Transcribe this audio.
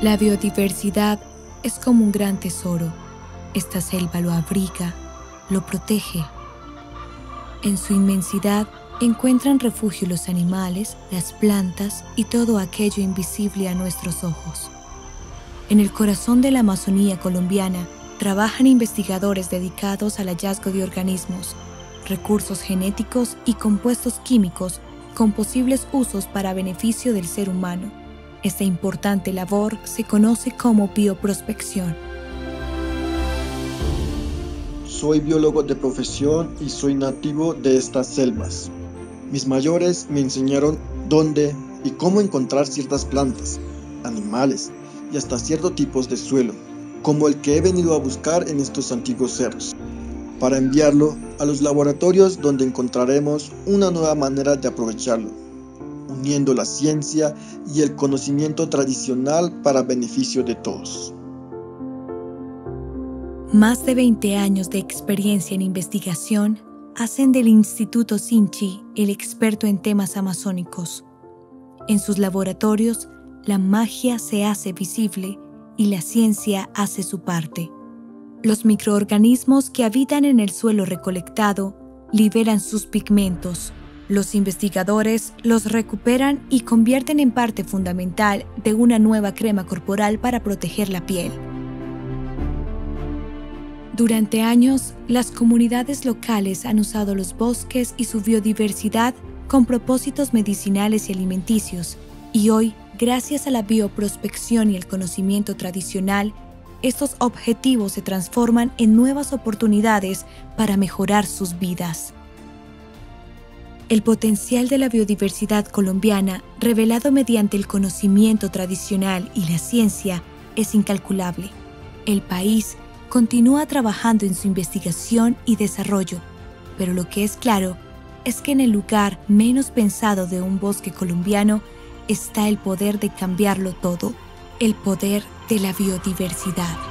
La biodiversidad es como un gran tesoro. Esta selva lo abriga, lo protege. En su inmensidad encuentran refugio los animales, las plantas y todo aquello invisible a nuestros ojos. En el corazón de la Amazonía colombiana trabajan investigadores dedicados al hallazgo de organismos, recursos genéticos y compuestos químicos con posibles usos para beneficio del ser humano. Esta importante labor se conoce como bioprospección. Soy biólogo de profesión y soy nativo de estas selvas. Mis mayores me enseñaron dónde y cómo encontrar ciertas plantas, animales y hasta ciertos tipos de suelo, como el que he venido a buscar en estos antiguos cerros, para enviarlo a los laboratorios donde encontraremos una nueva manera de aprovecharlo, uniendo la ciencia y el conocimiento tradicional para beneficio de todos. Más de 20 años de experiencia en investigación hacen del Instituto Sinchi el experto en temas amazónicos. En sus laboratorios, la magia se hace visible y la ciencia hace su parte. Los microorganismos que habitan en el suelo recolectado liberan sus pigmentos. Los investigadores los recuperan y convierten en parte fundamental de una nueva crema corporal para proteger la piel. Durante años, las comunidades locales han usado los bosques y su biodiversidad con propósitos medicinales y alimenticios, y hoy, gracias a la bioprospección y el conocimiento tradicional, estos objetivos se transforman en nuevas oportunidades para mejorar sus vidas. El potencial de la biodiversidad colombiana, revelado mediante el conocimiento tradicional y la ciencia, es incalculable. El país continúa trabajando en su investigación y desarrollo, pero lo que es claro es que en el lugar menos pensado de un bosque colombiano está el poder de cambiarlo todo, el poder de la biodiversidad.